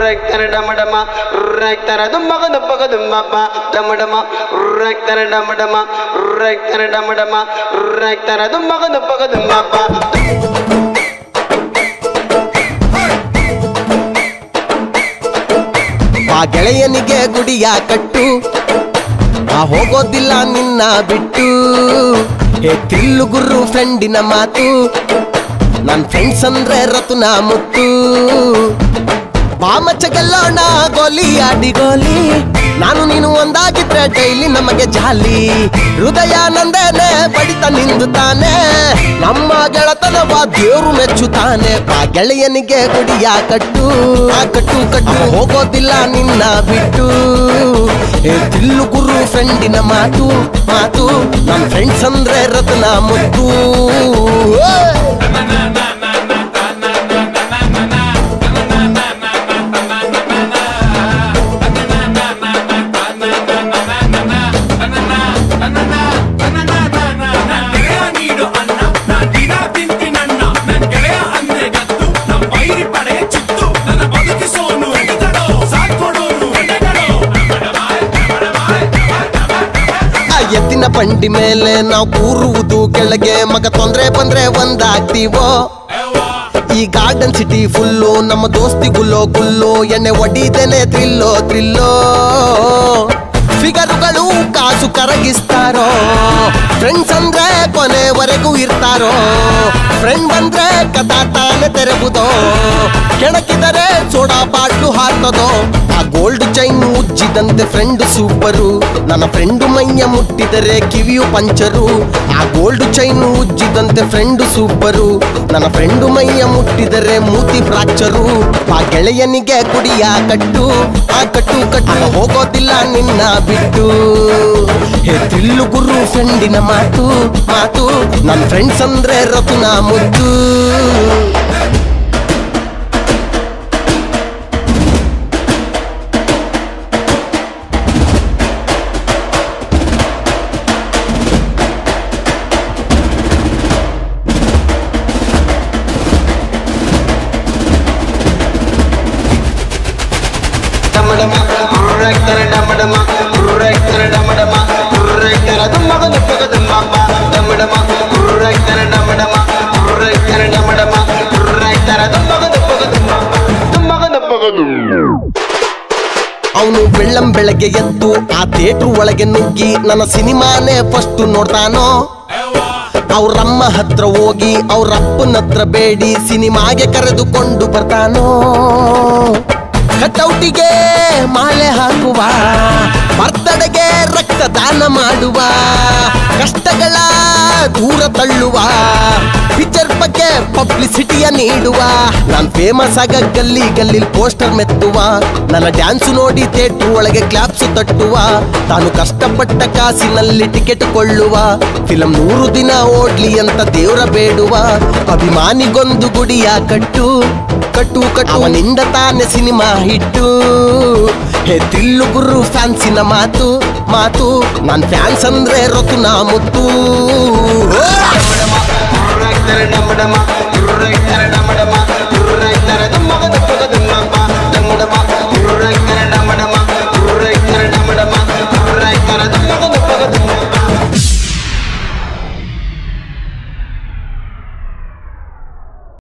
ರೈತರ ಡಮಡಮ ರೈತರ ದುಮ್ಮಗ ದುಬ್ಬಗ ದುಮ್ಮಪ್ಪ ಡಮಡಮ ರೈತರ ಡಮಡಮ ರೈತರ ಡಮಡಮ ರೈತರ ದುಮ್ಮಗ ದುಬ್ಬಗ ದುಮ್ಮಪ್ಪ. ಆ ಗೆಳೆಯನಿಗೆ ಗುಡಿಯ ಕಟ್ಟು, ಆ ಹೋಗೋದಿಲ್ಲ ನಿನ್ನ ಬಿಟ್ಟು. ಹೇ ತಿಲ್ಲು ಗುರು ಫ್ರೆಂಡಿನ ಮಾತು, ನನ್ ಫ್ರೆಂಡ್ಸ್ ಅಂದ್ರೆ ರತುನ ಮುತ್ತು. ಬಾಮಚ್ಚ ಗೆಲ್ಲೋಣ ಗೋಲಿ ಆಡಿ ಗೋಲಿ, ನಾನು ನೀನು ಒಂದಾಗಿದ್ರೆ ಡೈಲಿ ನಮಗೆ ಜಾಲಿ. ಹೃದಯ ನಂದೇನೆ ಬಡಿತ ನಿಂದುತ್ತಾನೆ, ನಮ್ಮ ಗೆಳತನವ ದೇವ್ರು ಮೆಚ್ಚುತ್ತಾನೆ. ಆ ಗೆಳೆಯನಿಗೆ ಗುಡಿಯ ಕಟ್ಟು, ಆ ಕಟ್ಟು ಕಟ್ಟು ಹೋಗೋದಿಲ್ಲ ನಿನ್ನ ಬಿಟ್ಟು. ತಿಲ್ಲು ಗುರು ಫ್ರೆಂಡಿನ ಮಾತು ಮಾತು, ನನ್ನ ಫ್ರೆಂಡ್ಸ್ ಅಂದ್ರೆ ರತ್ನ ಮುತ್ತು. ಎತ್ತಿನ ಬಂಡಿ ಮೇಲೆ ನಾವು ಕೂರುವುದು ಕೆಳಗೆ, ಮಗ ತೊಂದ್ರೆ ಬಂದ್ರೆ ಒಂದಾಗ್ತೀವೋ. ಈ ಗಾರ್ಡನ್ ಸಿಟಿ ಫುಲ್ಲು ನಮ್ಮ ದೋಸ್ತಿ ಗುಲ್ಲೋ ಗುಲ್ಲು, ಎಣ್ಣೆ ಒಡಿದೇನೆ ಥ್ರಿಲ್ಲೋ ಥ್ರಿಲ್ಲೋ. ಫಿಗರುಗಳು ಕಾಸು ಕರಗಿಸ್ತಾರೋ, ಫ್ರೆಂಡ್ಸ್ ಅಂದ್ರೆ ಕೊನೆವರೆಗೂ ಇರ್ತಾರೋ. ಫ್ರೆಂಡ್ ಬಂದ್ರೆ ಕಥಾ ತಾನೆ ತೆರೆಬುದೋ, ಕೆಣಕಿದರೆ ಸೋಡಾ ಬಾಟ್ಲು ಹಾರ್ತದೋ. ಆ ಗೋಲ್ಡ್ ಚೈನ್ ಉಜ್ಜಿದಂತೆ ಫ್ರೆಂಡ್ ಸೂಪರು, ನನ್ನ ಫ್ರೆಂಡು ಮೈಯ ಮುಟ್ಟಿದರೆ ಕಿವಿಯು ಪಂಚರು. ಆ ಗೋಲ್ಡ್ ಚೈನ್ ಉಜ್ಜಿದಂತೆ ಫ್ರೆಂಡು ಸೂಪರು, ನನ್ನ ಫ್ರೆಂಡು ಮೈಯ ಮುಟ್ಟಿದರೆ ಮೂತಿ ಫ್ರಾಕ್ಚರು. ಆ ಗೆಳೆಯನಿಗೆ ಗುಡಿಯ ಕಟ್ಟು, ಆ ಕಟ್ಟು ಕಟ್ಟು ಹೋಗೋದಿಲ್ಲ ನಿನ್ನ ಬಿಟ್ಟು. ಹೇ ತಿಲ್ಲು ಗುರು ಫ್ರೆಂಡಿನ ಮಾತು ಮಾತು, ನನ್ನ ಫ್ರೆಂಡ್ಸ್ ಅಂದ್ರೆ ರತುನ ಮುದ್ದು. ಅವನು ಬೆಳ್ಳಂ ಬೆಳಗ್ಗೆ ಎದ್ದು ಆ ಥಿಯೇಟ್ರ್ ಒಳಗೆ ನುಗ್ಗಿ ನನ್ನ ಸಿನಿಮಾನೇ ಫಸ್ಟ್ ನೋಡ್ತಾನೋ. ಅವ್ರಮ್ಮ ಹತ್ರ ಹೋಗಿ ಅವ್ರಪ್ಪನ ಹತ್ರ ಬೇಡಿ ಸಿನಿಮಾಗೆ ಕರೆದುಕೊಂಡು ಬರ್ತಾನೋ. ಕಟೌಟಿಗೆ ಮಾಲೆ ಹಾಕುವ, ಬರ್ತಡೆಗೆ ರಕ್ತದಾನ ಮಾಡುವ, ಕಷ್ಟಗಳ ದೂರ ತಳ್ಳುವ, ಪಿಕ್ಚರ್ ಬಗ್ಗೆ ಪಬ್ಲಿಸಿಟಿಯ ನೀಡುವ. ನಾನ್ ಫೇಮಸ್ ಆಗ ಗಲ್ಲಿ ಗಲ್ಲಿ ಪೋಸ್ಟರ್ ಮೆತ್ತುವ, ನನ್ನ ಡ್ಯಾನ್ಸು ನೋಡಿ ಥಿಯೇಟ್ರ್ ಒಳಗೆ ಕ್ಲಾಪ್ಸು ತಟ್ಟುವ. ತಾನು ಕಷ್ಟಪಟ್ಟ ಕಾಸಿನಲ್ಲಿ ಟಿಕೆಟ್ ಕೊಳ್ಳುವ, ಫಿಲಂ 100 ದಿನ ಓಡ್ಲಿ ಅಂತ ದೇವ್ರ ಬೇಡುವ. ಅಭಿಮಾನಿಗೊಂದು ಗುಡಿಯ ಕಟ್ಟು ಕಟ್ಟು ಕಟ್ಟು, ಅವನಿಂದ ತಾನೆ ಸಿನಿಮಾ ಹಿಟ್ಟು. ಹೇ ತಿಲ್ಲು ಗುರು ಫ್ಯಾನ್ಸಿನ ಮಾತು ಮಾತು, ನಾನ್ ಫ್ಯಾನ್ಸ್ ಅಂದ್ರೆ ರತುನ ಮುತ್ತು. ಡಮಡಮ